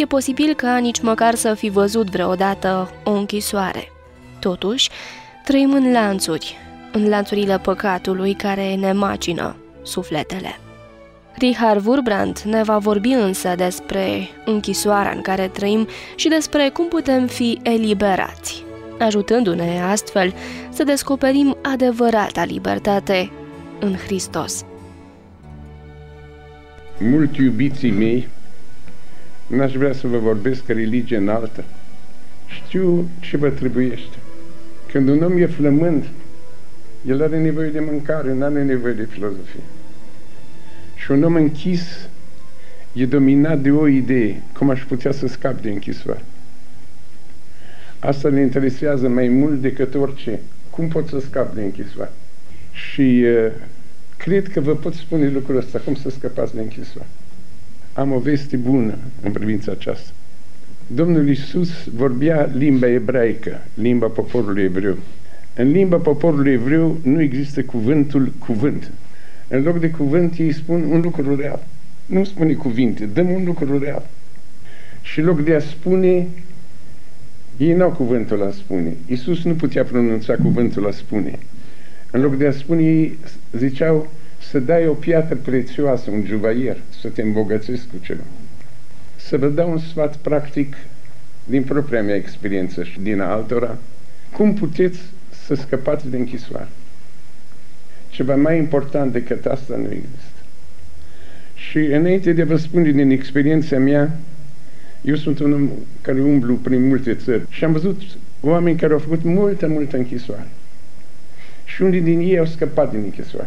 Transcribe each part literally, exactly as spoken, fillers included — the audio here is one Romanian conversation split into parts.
E posibil ca nici măcar să fi văzut vreodată o închisoare. Totuși, trăim în lanțuri, în lanțurile păcatului care ne macină sufletele. Richard Wurbrand ne va vorbi însă despre închisoarea în care trăim și despre cum putem fi eliberați, ajutându-ne astfel să descoperim adevărata libertate în Hristos. Mult iubiții mei, n-aș vrea să vă vorbesc religie înaltă. Știu ce vă trebuiește. Când un om e flămând, el are nevoie de mâncare, nu are nevoie de filozofie. Și un om închis e dominat de o idee, cum aș putea să scap de închisoare. Asta le interesează mai mult decât orice. Cum pot să scap de închisoare? Și uh, cred că vă pot spune lucrul ăsta, cum să scăpați de închisoare. Am o veste bună în privința aceasta. Domnul Iisus vorbea limba ebraică, limba poporului evreu. În limba poporului evreu nu există cuvântul cuvânt. În loc de cuvânt ei spun un lucru real. Nu spune cuvinte, dăm un lucru real. Și în loc de a spune, ei n-au cuvântul a spune. Iisus nu putea pronunța cuvântul a spune. În loc de a spune, ei ziceau să dai o piatră prețioasă, un juvaier, să te îmbogățești cu ceva. Să vă dau un sfat practic din propria mea experiență și din altora, cum puteți să scăpați de închisoare. Ceva mai important decât asta nu există. Și înainte de a vă spune din experiența mea, eu sunt un om care umblu prin multe țări și am văzut oameni care au făcut multă, multă închisoare. Și unii din ei au scăpat din închisoare.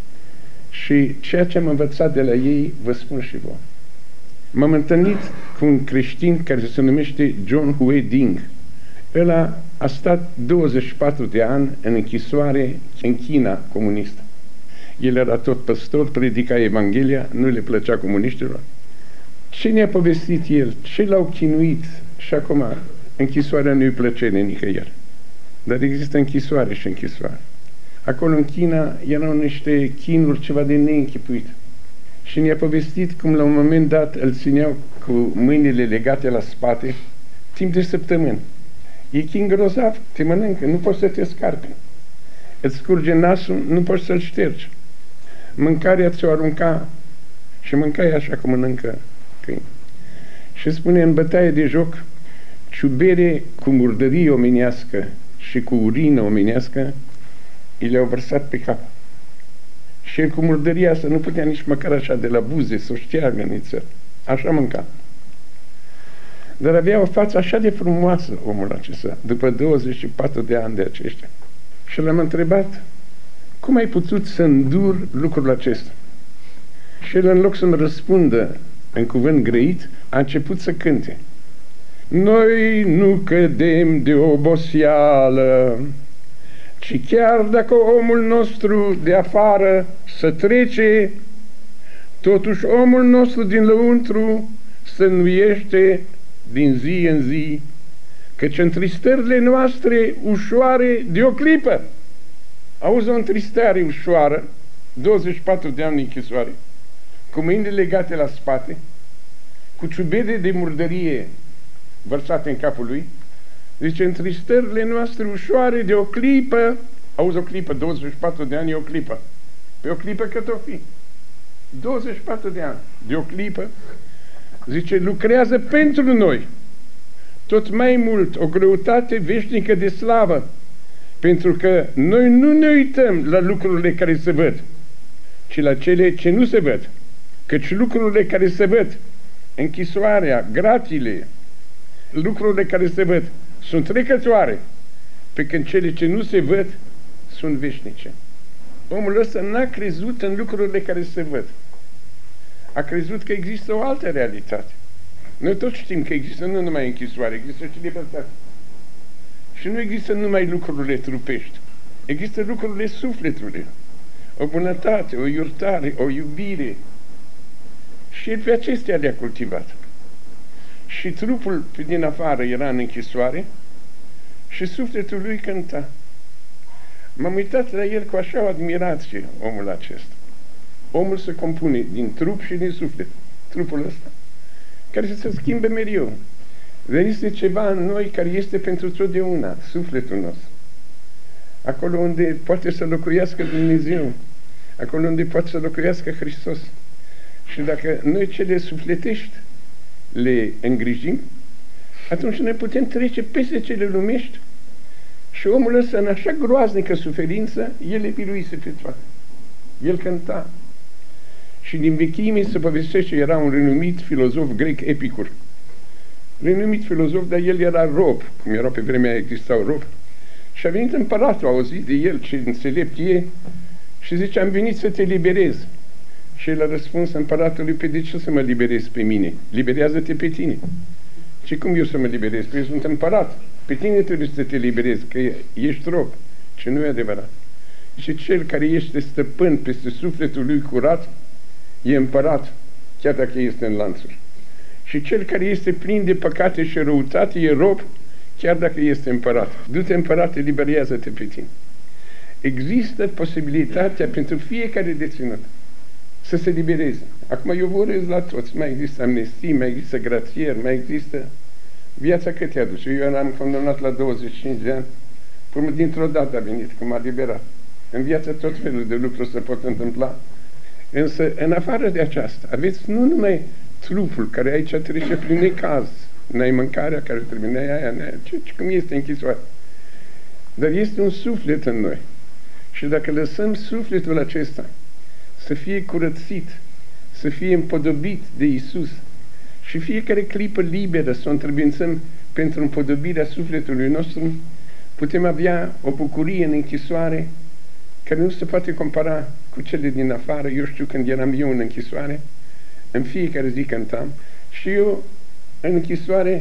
Și ceea ce am învățat de la ei, vă spun și vouă. M-am întâlnit cu un creștin care se numește John Huey Ding. Ăla a stat douăzeci și patru de ani în închisoare în China comunistă. El era tot păstor, predica Evanghelia, nu le plăcea comuniștilor. Ce ne-a povestit el? Ce l-au chinuit? Și acum închisoarea nu-i plăcere nicăieri. Dar există închisoare și închisoare. Acolo în China erau niște chinuri ceva de neînchipuit. Și ne-a povestit cum la un moment dat îl țineau cu mâinile legate la spate timp de săptămâni. E chin grozav, te mănâncă, nu poți să te scarpi. Îți scurge nasul, nu poți să-l ștergi. Mâncarea ți-o arunca și mâncai așa cum mănâncă câini. Și spune în bătaie de joc, ciubere cu murdărie omenească și cu urină omenească, i le-au vărsat pe cap. Și el cu murdăria asta nu putea nici măcar așa de la buze să o șteargă în țări. Așa mânca. Dar avea o față așa de frumoasă omul acesta, după douăzeci și patru de ani de aceștia. Și l-am întrebat, cum ai putut să îndur lucrul acesta? Și el, în loc să-mi răspundă în cuvânt grăit, a început să cânte. Noi nu cădem de oboseală, ci chiar dacă omul nostru de afară să trece, totuși omul nostru din lăuntru se înviește din zi în zi, căci întristările noastre ușoare de o clipă. Auzi o întristare ușoară, douăzeci și patru de ani închisoare, cu mâinile legate la spate, cu ciubede de murdărie vărsate în capul lui, zice, întristările noastre ușoare de o clipă, auzi o clipă, douăzeci și patru de ani e o clipă, pe o clipă cât o fi, douăzeci și patru de ani, de o clipă, zice, lucrează pentru noi, tot mai mult, o greutate veșnică de slavă, pentru că noi nu ne uităm la lucrurile care se văd, ci la cele ce nu se văd, căci lucrurile care se văd, închisoarea, gratile, lucrurile care se văd, sunt trecătoare, pe când cele ce nu se văd sunt veșnice. Omul ăsta n-a crezut în lucrurile care se văd. A crezut că există o altă realitate. Noi toți știm că există nu numai închisoare, există și libertate. Și nu există numai lucrurile trupești. Există lucrurile sufletului. O bunătate, o iertare, o iubire. Și el pe acestea le-a cultivat. Și trupul pe din afară era în închisoare și sufletul lui cânta. M-am uitat la el cu așa o admirație, omul acesta. Omul se compune din trup și din suflet. Trupul ăsta, care se schimbe mereu. Dar este ceva în noi care este pentru totdeauna, sufletul nostru. Acolo unde poate să locuiască Dumnezeu, acolo unde poate să locuiască Hristos. Și dacă noi cele sufletești le îngrijim, atunci noi putem trece peste cele lumești și omul ăsta în așa groaznică suferință, el le biruise pe toate. El cânta. Și din vechime se povestește, era un renumit filozof grec, Epicur. Renumit filozof, dar el era rob, cum era pe vremea aia, existau rob. Și a venit împăratul, a auzit de el ce înțelept e și zice, am venit să te liberez. Și el a răspuns împăratului, pe de ce să mă liberez pe mine? Liberează-te pe tine. Și cum eu să mă liberez? Păi eu sunt împărat. Pe tine trebuie să te liberezi, că ești rob. Ce nu e adevărat. Și cel care este stăpân peste sufletul lui curat, e împărat, chiar dacă este în lanțuri. Și cel care este plin de păcate și răutate, e rob, chiar dacă este împărat. Du-te, împărate, liberează-te pe tine. Există posibilitatea pentru fiecare deținut să se libereze. Acum eu vorbesc la toți. Mai există amnestii, mai există grațier, mai există viața cât te aduce. Eu eram condamnat la douăzeci și cinci de ani, până dintr-o dată a venit, că m-a liberat. În viață tot felul de lucruri se pot întâmpla. Însă, în afară de aceasta, aveți nu numai trupul, care aici trece prin necaz, n-ai mâncarea care trebuie, n-ai aia, n-ai aia, ce, cum este închisoare. Dar este un suflet în noi. Și dacă lăsăm sufletul acesta să fie curățit, să fie împodobit de Iisus și fiecare clipă liberă să o întrebuințăm pentru împodobirea sufletului nostru, putem avea o bucurie în închisoare care nu se poate compara cu cele din afară. Eu știu, când eram eu în închisoare, în fiecare zi cântam și eu în închisoare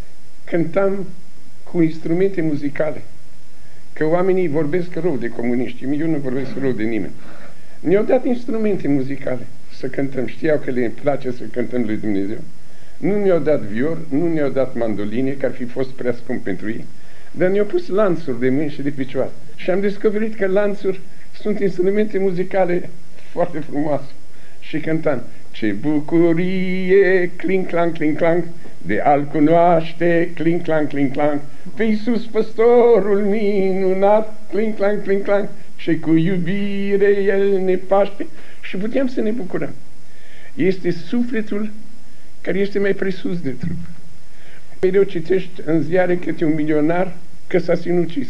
cântam cu instrumente muzicale. Că oamenii vorbesc rău de comuniști, eu nu vorbesc rău de nimeni. Ne-au dat instrumente muzicale să cântăm, știau că le place să cântăm lui Dumnezeu. Nu ne-au dat vior, nu ne-au dat mandoline, că ar fi fost prea scump pentru ei, dar ne-au pus lanțuri de mâini și de picioare. Și am descoperit că lanțuri sunt instrumente muzicale foarte frumoase. Și cântam, ce bucurie, cling clang, cling clang, de a-L cunoaște, cling clang, cling clang, pe Iisus păstorul minunat, cling clang, cling clang, și cu iubire El ne paște. Și puteam să ne bucurăm. Este sufletul care este mai presus de trup. Mereu citești în ziare câte un milionar că s-a sinucis.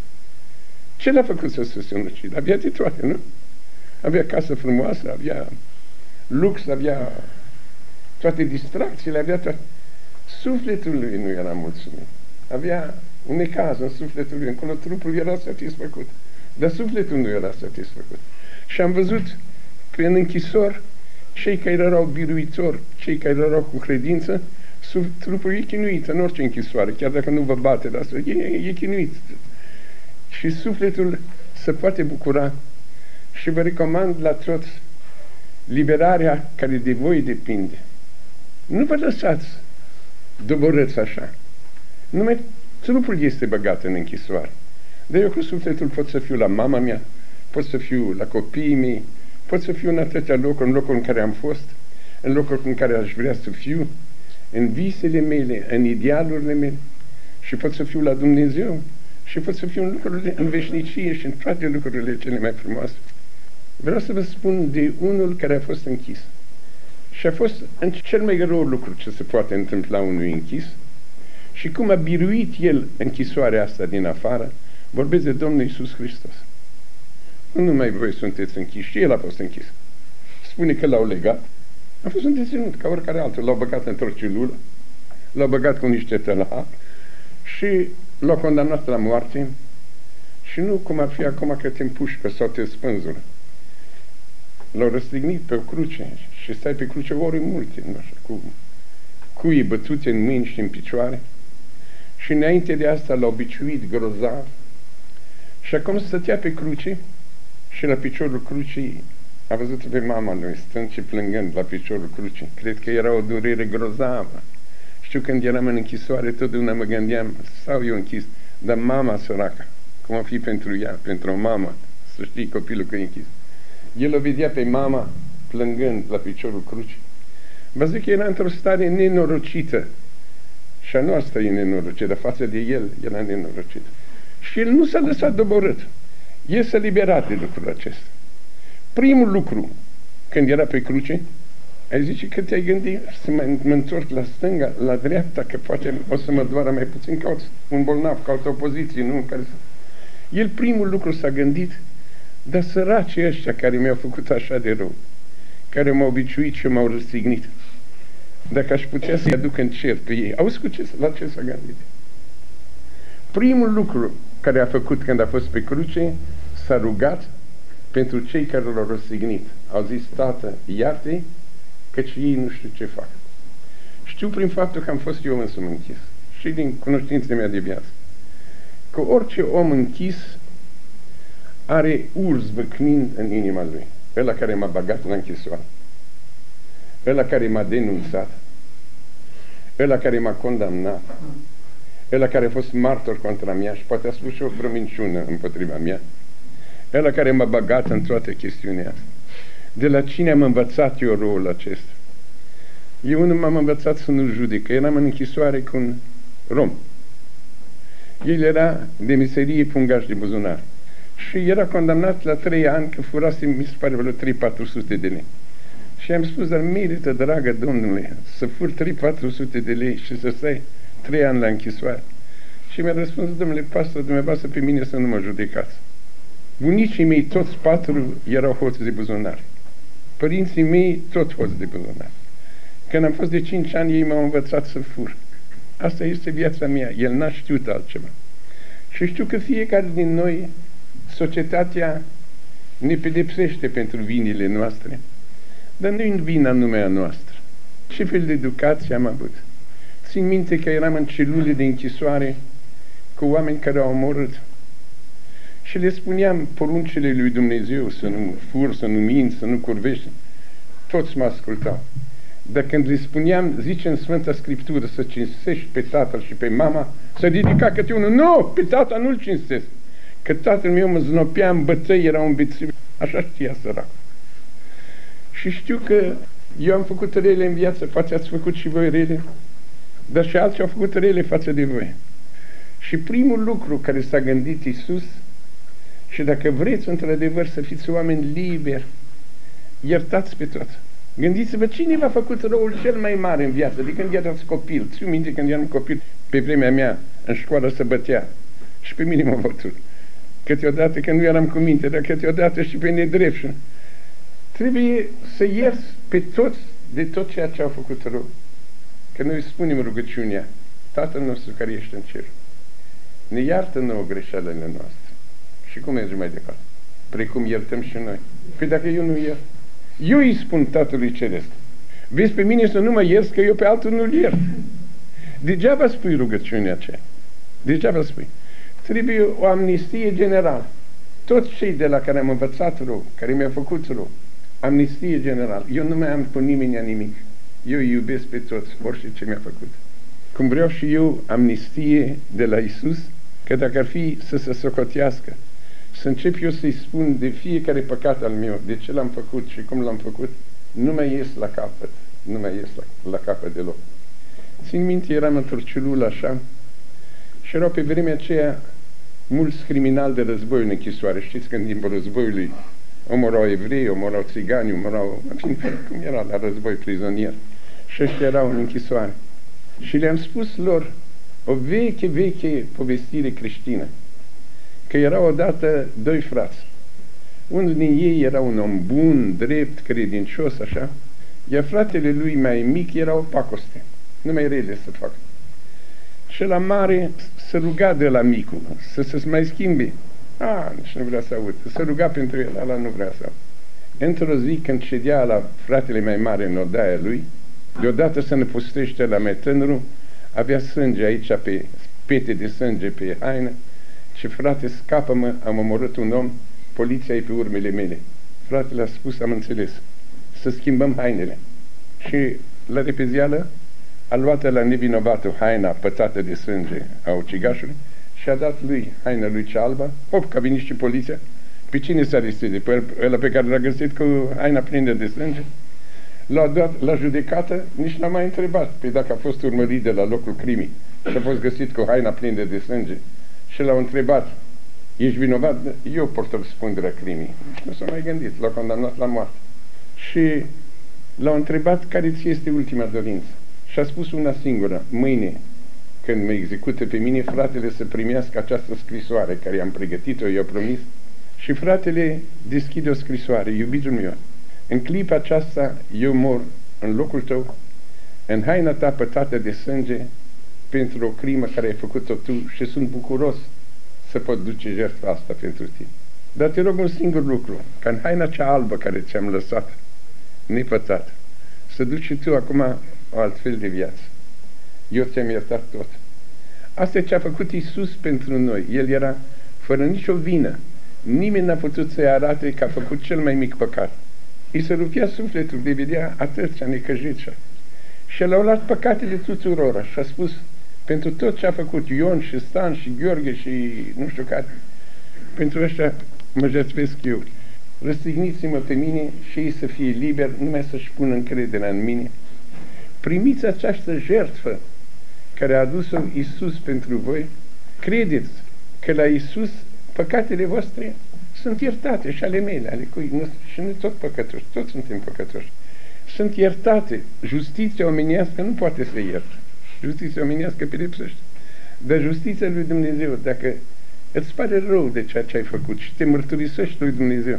Ce l-a făcut să se sinucidă? Avea de toate, nu? Avea casă frumoasă, avea lux, avea toate distracțiile, avea toate. Sufletul lui nu era mulțumit. Avea un necaz în sufletul lui. Încolo trupul era satisfăcut, dar sufletul nu era satisfăcut. Și am văzut că în închisor, cei care erau biruitori, cei care erau cu credință, trupul e chinuit în orice închisoare, chiar dacă nu vă bate la asta, e, e chinuit. Și sufletul se poate bucura. Și vă recomand la toți liberarea care de voi depinde. Nu vă lăsați doborâți așa. Numai trupul este băgat în închisoare. Dar eu cu sufletul pot să fiu la mama mea, pot să fiu la copiii mei, pot să fiu în atâtea locuri, în locuri în care am fost, în locuri în care aș vrea să fiu, în visele mele, în idealurile mele, și pot să fiu la Dumnezeu, și pot să fiu în lucrurile, în veșnicie și în toate lucrurile cele mai frumoase. Vreau să vă spun de unul care a fost închis. Și a fost în cel mai rău lucru ce se poate întâmpla unui închis și cum a biruit el închisoarea asta din afară. Vorbesc de Domnul Iisus Hristos. Nu numai voi sunteți închiși, și el a fost închis. Spune că l-au legat. A fost un deținut, ca oricare altul. L-au băgat într-o celulă, l-au băgat cu niște tălahari și l-au condamnat la moarte. Și nu cum ar fi acum că te împușcă sau te spânzură. L-au răstignit pe o cruce și stai pe cruce ori multe, nu așa, cu cuii bătute în mâini și în picioare. Și înainte de asta l-au biciuit grozav. Și acum stătea pe cruce și la piciorul crucii a văzut pe mama lui stând și plângând la piciorul crucii. Cred că era o durere grozavă. Știu, când eram în închisoare, totdeauna mă gândeam, sau eu închis, dar mama săracă, cum a fi pentru ea, pentru o mamă, să știi copilul că e închis. El o vedea pe mama plângând la piciorul crucii. Vă zic că era într-o stare nenorocită. Și a noastră e nenorocită, dar față de el era nenorocită. Și el nu s-a lăsat doborât. El s-a liberat de lucrul acesta. Primul lucru, când era pe cruce, ai zice că te-ai gândit să mă, mă întorc la stânga, la dreapta, că poate o să mă doară mai puțin, caut un bolnav, caut o poziție, nu? Care să... El primul lucru s-a gândit, dar săracii ăștia care mi-au făcut așa de rău, care m-au biciuit și m-au răstignit, dacă aș putea să-i aduc în cer pe ei, auzi cu ce, la ce s-a gândit? Primul lucru care a făcut când a fost pe cruce, s-a rugat pentru cei care l-au răstignit. Au zis, Tată, iartă-i, căci ei nu știu ce fac. Știu prin faptul că am fost eu însumi închis și din cunoștința mea de viață că orice om închis are urs văcnind în inima lui. Ăla care m-a băgat la închisoare, ăla care m-a denunțat, ăla care m-a condamnat, ăla care a fost martor contra mea și poate a spus și o vreo minciună împotriva mea, ăla care m-a băgat în toate chestiunea asta. De la cine am învățat eu rolul acesta? Eu nu m-am învățat să nu judec, că eram în închisoare cu un rom. El era de meserie pungaș de buzunar și era condamnat la trei ani că furase, mi se pare, vreo trei patru sute de lei. Și am spus, dar merită, dragă Domnule, să fur trei patru sute de lei și să stai trei ani la închisoare. Și mi-a răspuns, domnule pastor, dumneavoastră pe mine să nu mă judecați. Bunicii mei, toți patru, erau hoți de buzunar. Părinții mei, tot hoți de buzunar. Când am fost de cinci ani, ei m-au învățat să fur. Asta este viața mea. El n-a știut altceva. Și știu că fiecare din noi, societatea ne pedepsește pentru vinile noastre. Dar nu e vina numai a noastră. Ce fel de educație am avut? Țin minte că eram în celule de închisoare cu oameni care au omorât. Și le spuneam poruncile lui Dumnezeu, să nu fur, să nu minți, să nu curvești. Toți mă ascultau. Dar când le spuneam, zice în Sfânta Scriptură, să cinstești pe tatăl și pe mama, să ridica câte unul. Nu, pe tata nu-l cinstesc. Că tatăl meu mă znopea în bătăi, era un bețiv. Așa știa săracul. Și știu că eu am făcut rele în viață, poate ați făcut și voi rele, dar și alții au făcut rele față de voi. Și primul lucru care s-a gândit Iisus, și dacă vreți într-adevăr să fiți oameni liberi, iertați pe toți. Gândiți-vă cine v-a făcut răul cel mai mare în viață, de când erați copil. Țiu minte când eram copil, pe vremea mea, în școală se bătea. Și pe mine mă bătut. Câteodată când nu eram cu minte, dar câteodată și pe nedrept. Trebuie să ierți pe toți de tot ceea ce au făcut rău. Că noi spunem rugăciunea, Tatăl nostru care ești în cer, ne iartă nouă greșelile noastre. Și cum mergem mai departe? Precum iertăm și noi. Păi dacă eu nu iert, eu îi spun Tatălui Ceresc, vezi pe mine să nu mă ierți, că eu pe altul nu-l iert. Degeaba spui rugăciunea aceea. Degeaba spui. Trebuie o amnistie generală. Toți cei de la care am învățat rău, care mi-au făcut rău, amnistie generală. Eu nu mai am cu nimeni nimic. Eu îi iubesc pe toți, orice ce mi-a făcut. Cum vreau și eu amnistie de la Iisus, că dacă ar fi să se socotească, să încep eu să-i spun de fiecare păcat al meu, de ce l-am făcut și cum l-am făcut, nu mai ies la capăt, nu mai ies la, la capăt deloc. Țin minte, eram într-o celulă așa și erau pe vremea aceea mulți criminali de război în închisoare. Știți că în timpul războiului omorau evrei, omorau țigani, omorau, în fin, cum era la război prizonier. Și ăștia erau în închisoare. Și le-am spus lor o veche, veche povestire creștină, că erau odată doi frați. Unul din ei era un om bun, drept, credincios, așa, iar fratele lui mai mic era o pacoste, numai rele să facă. Și la mare se ruga de la micul, să se mai schimbe. A, nici nu vrea să aud. Se ruga pentru el, ăla nu vrea să aud. Într-o zi, când ședea la fratele mai mare în odaia lui, deodată se năpustește la mai tânărul, avea sânge aici, pe pete de sânge pe haină, și frate, scapă-mă, am omorât un om, poliția e pe urmele mele. Fratele a spus, am înțeles, să schimbăm hainele. Și la repezială a luat la nevinovatul haina pătată de sânge a ucigașului și a dat lui haina lui cea albă. Hop, că a venit și poliția. Pe cine s-a aresteze? Pe ăla pe care l-a găsit cu haina plină de sânge? L-a dat la judecată, nici n-a mai întrebat pe dacă a fost urmărit de la locul crimii și a fost găsit cu haina plină de sânge și l-au întrebat: ești vinovat? Eu port răspunderea crimii. Nu s-a mai gândit, l-a condamnat la moarte. Și l-au întrebat: care ți este ultima dorință? Și a spus una singură: mâine, când mă execută pe mine, fratele să primească această scrisoare care i-am pregătit-o, i-a promis. Și fratele deschide o scrisoare: iubitul meu, în clipa aceasta eu mor în locul tău, în haina ta pătată de sânge, pentru o crimă care ai făcut-o tu, și sunt bucuros să pot duce jertfa asta pentru tine. Dar te rog un singur lucru, ca în haina cea albă care ți-am lăsat, nepătată, să duci și tu acum o altfel de viață. Eu ți-am iertat tot. Asta e ce a făcut Iisus pentru noi. El era fără nicio vină. Nimeni n-a putut să-i arate că a făcut cel mai mic păcat. I se rupea sufletul de vedea atâția necăjit. Și el a luat păcatele tuturor și a spus: pentru tot ce a făcut Ion și Stan și Gheorghe și nu știu care, pentru ăștia mă jertfesc eu. Răstigniți-mă pe mine și ei să fie liberi, numai să-și pună încrederea în mine. Primiți această jertfă care a adus-o Iisus pentru voi. Credeți că la Iisus păcatele voastre sunt iertate, și ale mele, ale cui, nu, și noi tot păcătoși, toți suntem păcătoși. Sunt iertate. Justiția omenească nu poate să ierte. Justiția omenească pedepsește. Dar justiția lui Dumnezeu, dacă îți pare rău de ceea ce ai făcut și te mărturisești lui Dumnezeu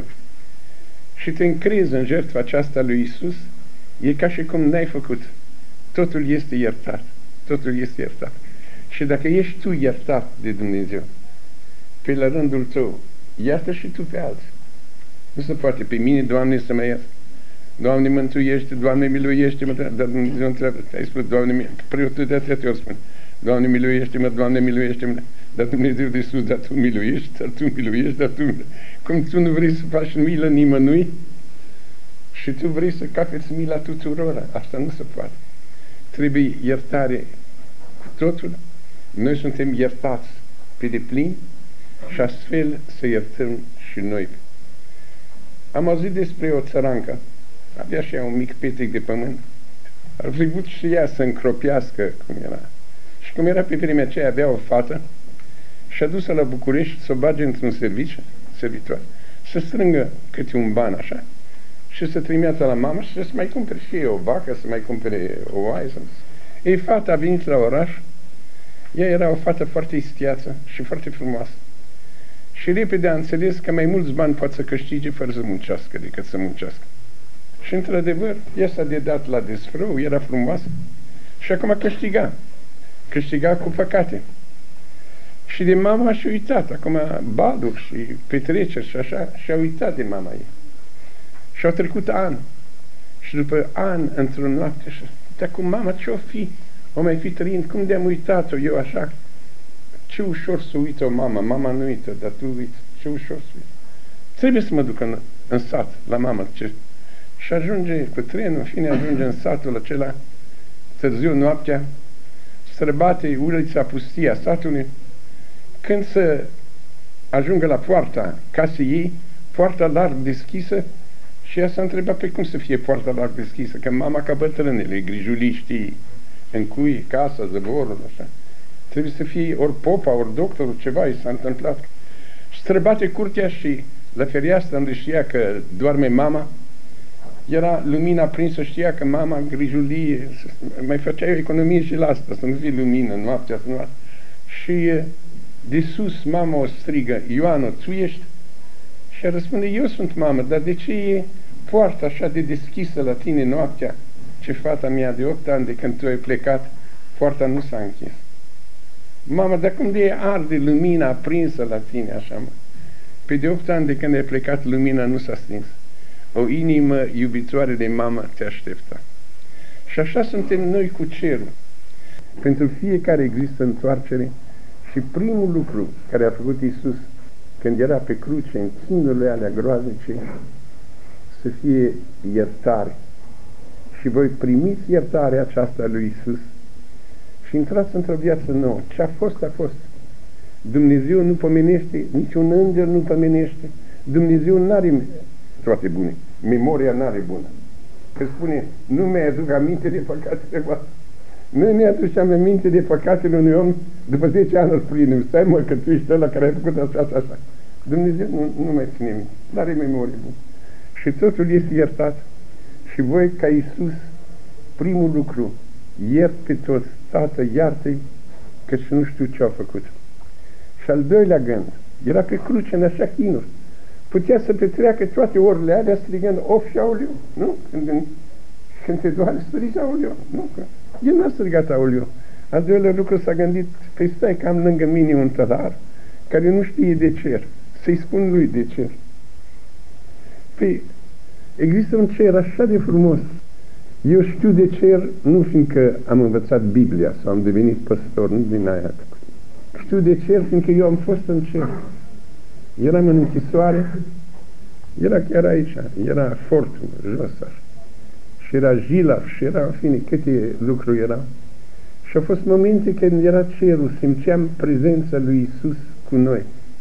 și te încrezi în jertfa aceasta lui Iisus, e ca și cum n-ai făcut. Totul este iertat. Totul este iertat. Și dacă ești tu iertat de Dumnezeu, pe la rândul tău, iartă și tu pe alții. Nu se poate pe mine, Doamne, să mă iert. Doamne, mântuiește, Doamne, miluiește-mă. Dar Dumnezeu întreabă, ai spus, Doamne, preotul de atâtea ori spune: Doamne, miluiește-mă, Doamne, miluiește-mă. Dar Dumnezeu de sus: dar tu miluiești, dar tu miluiești, dar tu... Cum tu nu vrei să faci milă nimănui și tu vrei să capeți mila tuturor, asta nu se poate. Trebuie iertare cu totul. Noi suntem iertați pe deplin și astfel să iertăm și noi. Am auzit despre o țărancă, avea și ea un mic petec de pământ, ar fi vrut și ea să încropească cum era. Și cum era pe vremea aceea, avea o fată și a dus-o la București să o bage într-un serviciu, servitor, să strângă câte un ban așa și să trimită la mama și să mai cumpere și ei o vacă, să mai cumpere o oaie. Ei, fata a venit la oraș. Ea era o fată foarte istiață și foarte frumoasă. Și repede a înțeles că mai mulți bani poate să câștige fără să muncească decât să muncească. Și într-adevăr, ea s-a dedat la desfrâu, era frumoasă și acum câștiga. Câștiga cu păcate. Și de mama și-a uitat. Acum baluri și petreceri și așa, și-a uitat de mama ei. Și au trecut ani. Și după ani, într-o noapte, și dar cu mama ce-o fi? O mai fi trăind? Cum de-am uitat-o eu așa? Ce ușor să uită o mama. Mama nu uită, dar tu uiți. Ce ușor să uită. Trebuie să mă duc în, în sat, la mama. Ce... Și ajunge cu trenul, în fine ajunge în satul acela, târziu noaptea, străbate ulița pustie a satului. Când să ajungă la poarta casei ei, poarta larg deschisă, și ea s-a întrebat pe cum să fie poarta larg deschisă, că mama ca bătrânele, grijulii, știi, în cui, casa, zăvorul, așa. Trebuie să fie ori popa, ori doctorul, ceva i s-a întâmplat. Străbate curtea și la fereastră unde știa că doarme mama, era lumina aprinsă, știa că mama grijulie, mai făcea o economie și la asta, să nu fie lumină noaptea, să nu... Și de sus mama o strigă: Ioană, tu ești? Și răspunde: eu sunt, mamă, dar de ce e poarta așa de deschisă la tine noaptea? Ce fata mea de opt ani de când tu ai plecat, poarta nu s-a închis. Mamă, dar cum de arde lumina aprinsă la tine așa, mă? Pe de opt ani de când ai plecat, lumina nu s-a stins. O inimă iubitoare de mamă te aștepta. Și așa suntem noi cu cerul. Pentru fiecare există întoarcere și primul lucru care a făcut Iisus când era pe cruce, în chinurile alea groaznice, să fie iertare. Și voi primiți iertarea aceasta a lui Iisus și intrați într-o viață nouă. Ce a fost, a fost. Dumnezeu nu pomenește, niciun înger nu pomenește. Dumnezeu nu are toate bune. Memoria nu are bună. Că spune, nu mi-aduc aminte de păcatele voastre. Noi ne aducem aminte de păcatele unui om după zece ani îl plinim. Stai mă, că tu ești ăla care ai făcut așa, așa, așa. Dumnezeu nu, nu mai ține minte, dar are memorie bună. Și totul este iertat. Și voi, ca Iisus, primul lucru, iert pe toți, Tată, iartă-i, că și nu știu ce au făcut. Și al doilea gând, era pe cruce, în așa chinuri. Putea să petreacă toate orele alea strigând, of și aoleu, nu? Când, când te doare, strigi aoleu, nu? Că el n-a strigat aoleu. Al doilea lucru s-a gândit, păi stai că am lângă mine un tălar care nu știe de cer, să-i spun lui de cer. Păi, există un cer așa de frumos. Eu știu de cer, nu fiindcă am învățat Biblia sau am devenit păstor, nu din aia. Știu de cer fiindcă eu am fost în cer. Eram în închisoare, era chiar aici, era fortul, jos așa. Și era jilaf, și era, în fine, câte lucruri erau. Și au fost momente când era cerul, simțeam prezența lui Iisus cu noi.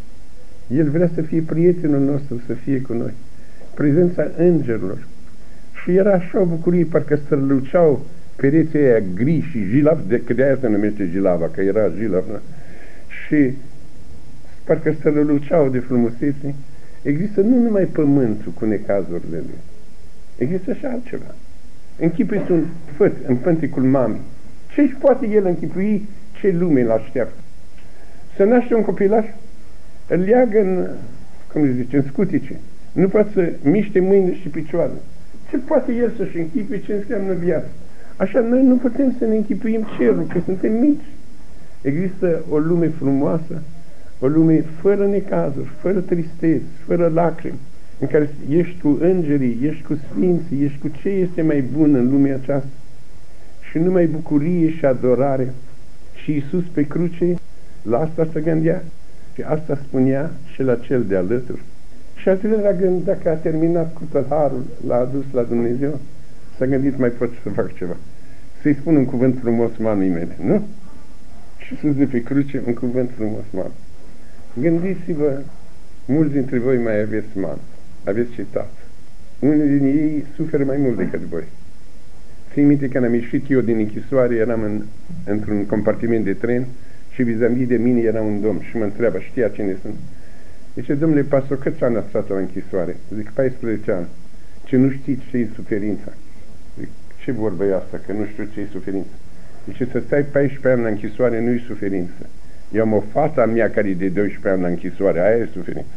El vrea să fie prietenul nostru, să fie cu noi. Prezența îngerilor. Și era așa o bucurie, parcă străluceau pereții aia gri și jilaf, de, că de aia se numește jilava, că era jilaf, nu? Și parcă străluceau de frumusețe. Există nu numai pământul cu necazurile lui, există și altceva. Închipuiți un făt în pânticul mamei. Ce-și poate el închipui ce lume îl așteaptă? Să naște un copilaș, îl leagă în, cum se zice, în scutice. Nu poate să miște mâinile și picioarele. Ce poate el să-și închipui ce înseamnă viață? Așa noi nu putem să ne închipuim cerul, că suntem mici. Există o lume frumoasă, o lume fără necazuri, fără tristeți, fără lacrimi, în care ești cu îngerii, ești cu sfinții, ești cu ce este mai bun în lumea aceasta. Și numai bucurie și adorare. Și Iisus pe cruce, la asta se gândea și asta spunea și la cel de alături. Și al treilea gând, dacă a terminat cu tălharul, l-a adus la Dumnezeu, s-a gândit, mai pot să fac ceva. Să-i spun un cuvânt frumos mamei mele, nu? Și sus de pe cruce, un cuvânt frumos mamă. Gândiți-vă, mulți dintre voi mai aveți mamă, aveți și tată. Unii din ei suferă mai mult decât voi. Țin minte când am ieșit eu din închisoare, eram în, într-un compartiment de tren și vis-a-vis de mine era un domn și mă întreabă, știa cine sunt? Zice, domnule pastor, câți ani ați stat la închisoare? Zic, paisprezece ani. Ce nu știți ce-i suferința? Zic, ce vorbă e asta, că nu știu ce-i suferința? Zice, să stai paisprezece ani la închisoare nu-i suferință. Eu am o fată a mea care e de doisprezece ani la închisoare, aia e suferință.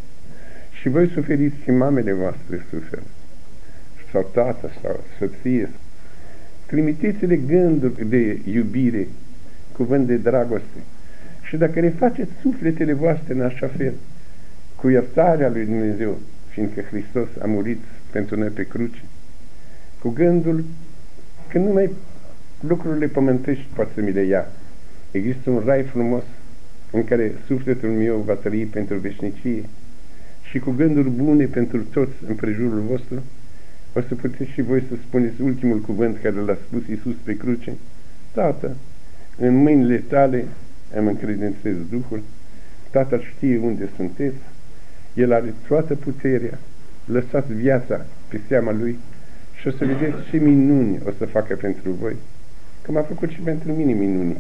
Și voi suferiți și mamele voastre suferă. Sau tată, sau soție. Trimiteți-le gânduri de iubire, cuvânt de dragoste. Și dacă refaceți sufletele voastre în așa fel, cu iertarea lui Dumnezeu, fiindcă Hristos a murit pentru noi pe cruce, cu gândul că numai lucrurile pământești poate să mi le ia. Există un rai frumos în care sufletul meu va trăi pentru veșnicie și cu gânduri bune pentru toți împrejurul vostru, o să puteți și voi să spuneți ultimul cuvânt care l-a spus Iisus pe cruce. Tată, în mâinile tale îmi încredințez Duhul, Tatăl știe unde sunteți, El are toată puterea, lăsați viața pe seama Lui și o să vedeți ce minuni o să facă pentru voi, că m-a făcut și pentru mine minuni.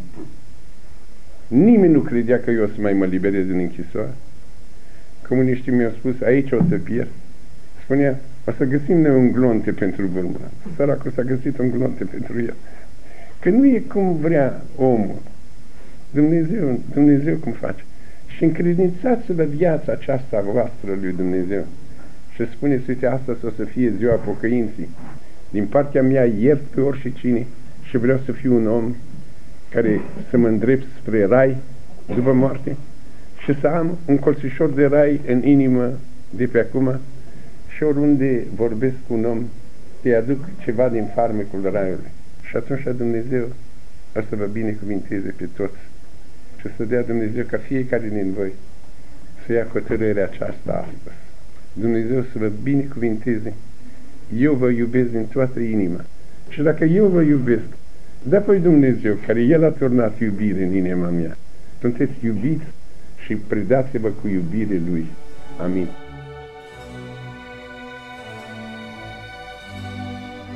Nimeni nu credea că eu o să mai mă liberez din închisoare. Comuniștii mi-au spus, aici o să pierd. Spunea, o să găsim noi un glonte pentru vârmă. Săracul s-a găsit un glonte pentru el. Că nu e cum vrea omul. Dumnezeu, Dumnezeu cum face. Și încredințați-vă viața aceasta voastră lui Dumnezeu. Și spuneți, uite, asta o să fie ziua pocăinții. Din partea mea iert pe oricine și vreau să fiu un om care să mă îndrept spre rai după moarte și să am un colțișor de rai în inimă de pe acum și oriunde vorbesc cu un om, te aduc ceva din farmecul raiului. Și atunci Dumnezeu o să vă binecuvinteze pe toți și să dea Dumnezeu ca fiecare din voi să ia hotărârea aceasta astăzi. Dumnezeu să vă binecuvinteze. Eu vă iubesc din toată inima. Și dacă eu vă iubesc, de apoi Dumnezeu, care El a turnat iubire în inima mea, sunteți iubiți și predați-vă cu iubire Lui. Amin.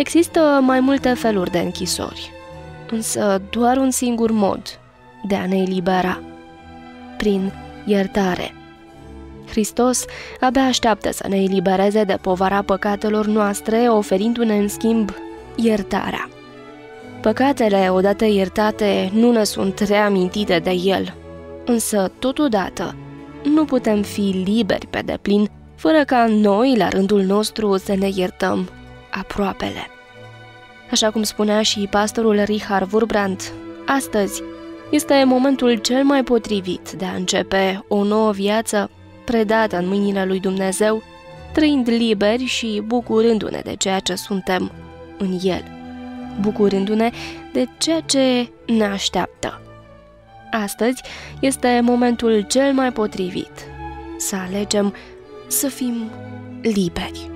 Există mai multe feluri de închisori, însă doar un singur mod de a ne elibera: prin iertare. Hristos abia așteaptă să ne elibereze de povara păcatelor noastre, oferindu-ne în schimb iertarea. Păcatele, odată iertate, nu ne sunt reamintite de El, însă, totodată, nu putem fi liberi pe deplin fără ca noi, la rândul nostru, să ne iertăm aproapele. Așa cum spunea și pastorul Richard Wurbrand, astăzi este momentul cel mai potrivit de a începe o nouă viață predată în mâinile lui Dumnezeu, trăind liberi și bucurându-ne de ceea ce suntem în El, bucurându-ne de ceea ce ne așteaptă. Astăzi este momentul cel mai potrivit să alegem să fim liberi.